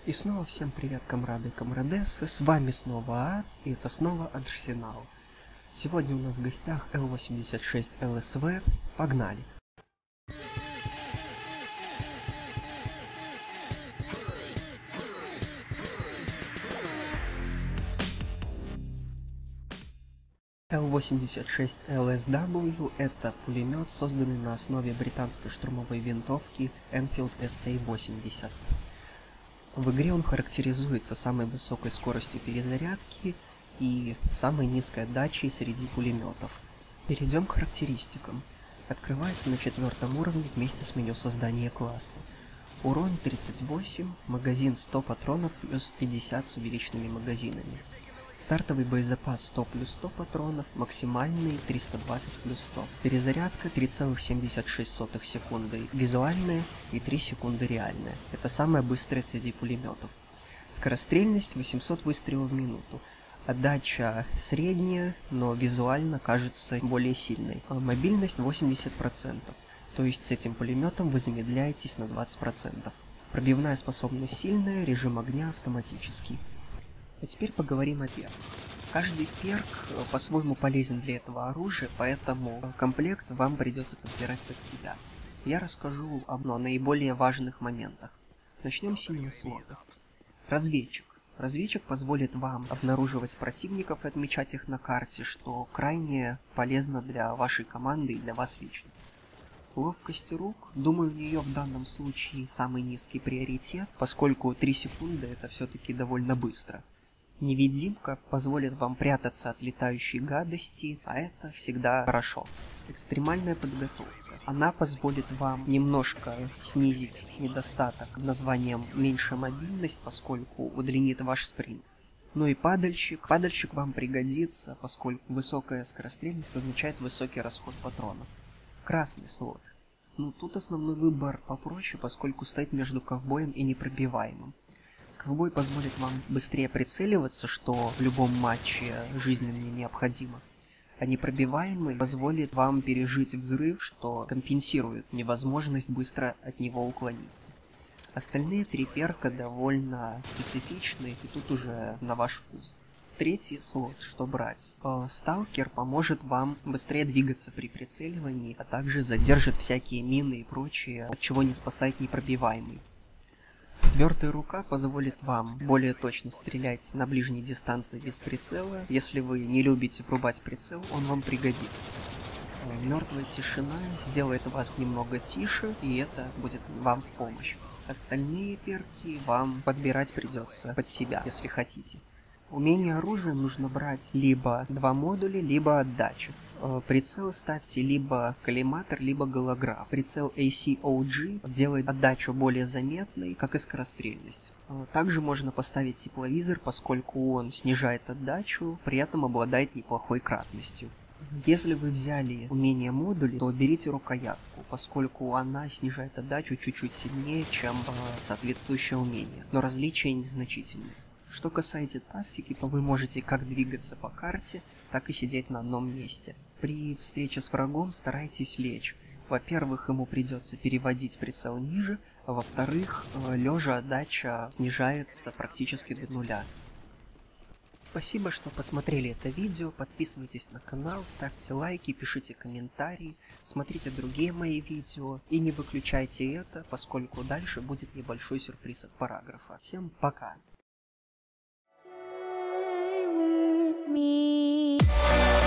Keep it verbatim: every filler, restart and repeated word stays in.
И снова всем привет, комрады и комрадессы, с вами снова Ад, и это снова Арсенал. Сегодня у нас в гостях эл восемьдесят шесть эл эс ви, погнали! эл восемьдесят шесть эл эс дабл ю – это пулемет, созданный на основе британской штурмовой винтовки Enfield эс эй восемьдесят. В игре он характеризуется самой высокой скоростью перезарядки и самой низкой отдачей среди пулеметов. Перейдем к характеристикам. Открывается на четвертом уровне вместе с меню создания класса. Урон тридцать восемь, магазин сто патронов плюс пятьдесят с увеличенными магазинами. Стартовый боезапас сто плюс сто патронов, максимальный триста двадцать плюс сто. Перезарядка три целых семьдесят шесть сотых секунды визуальная и три секунды реальная. Это самая быстрая среди пулеметов. Скорострельность восемьсот выстрелов в минуту. Отдача средняя, но визуально кажется более сильной. А мобильность восемьдесят процентов. То есть с этим пулеметом вы замедляетесь на двадцать процентов. Пробивная способность сильная, режим огня автоматический. А теперь поговорим о перках. Каждый перк по-своему полезен для этого оружия, поэтому комплект вам придется подбирать под себя. Я расскажу об ну, наиболее важных моментах. Начнем с синего слота. Разведчик. Разведчик позволит вам обнаруживать противников и отмечать их на карте, что крайне полезно для вашей команды и для вас лично. Ловкость рук, думаю, у нее в данном случае самый низкий приоритет, поскольку три секунды это все-таки довольно быстро. Невидимка позволит вам прятаться от летающей гадости, а это всегда хорошо. Экстремальная подготовка. Она позволит вам немножко снизить недостаток названием «меньшая мобильность», поскольку удлинит ваш спринт. Ну и падальщик. Падальщик вам пригодится, поскольку высокая скорострельность означает высокий расход патронов. Красный слот. Ну тут основной выбор попроще, поскольку стоит между ковбоем и непробиваемым. Ковбой позволит вам быстрее прицеливаться, что в любом матче жизненно необходимо. А непробиваемый позволит вам пережить взрыв, что компенсирует невозможность быстро от него уклониться. Остальные три перка довольно специфичны, и тут уже на ваш вкус. Третий слот, что брать? Сталкер поможет вам быстрее двигаться при прицеливании, а также задержит всякие мины и прочее, от чего не спасает непробиваемый. Твердая рука позволит вам более точно стрелять на ближней дистанции без прицела. Если вы не любите врубать прицел, он вам пригодится. Мертвая тишина сделает вас немного тише, и это будет вам в помощь. Остальные перки вам подбирать придется под себя, если хотите. Умение оружия нужно брать либо два модуля, либо отдачу. Прицел ставьте либо коллиматор, либо голограф. Прицел эй си о джи сделает отдачу более заметной, как и скорострельность. Также можно поставить тепловизор, поскольку он снижает отдачу, при этом обладает неплохой кратностью. Если вы взяли умение модуля, то берите рукоятку, поскольку она снижает отдачу чуть-чуть сильнее, чем соответствующее умение, но различия незначительные. Что касается тактики, то вы можете как двигаться по карте, так и сидеть на одном месте. При встрече с врагом старайтесь лечь. Во-первых, ему придется переводить прицел ниже, а во-вторых, лежа отдача снижается практически до нуля. Спасибо, что посмотрели это видео, подписывайтесь на канал, ставьте лайки, пишите комментарии, смотрите другие мои видео и не выключайте это, поскольку дальше будет небольшой сюрприз от параграфа. Всем пока! Me.